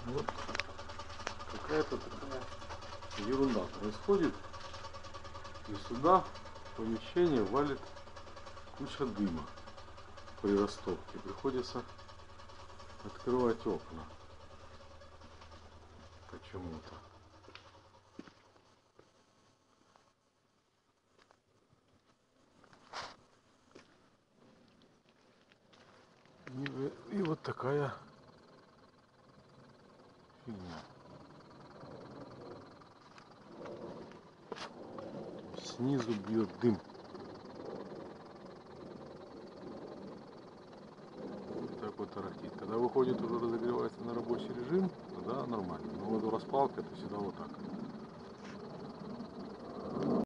Вот какая-то такая ерунда происходит. И сюда в помещение валит куча дыма при растопке. Приходится открывать окна почему-то. И вот такая фигня. Снизу бьет дым. Вот так вот тарахтит. Когда выходит, уже разогревается на рабочий режим, тогда нормально. Но водораспалка это всегда вот так.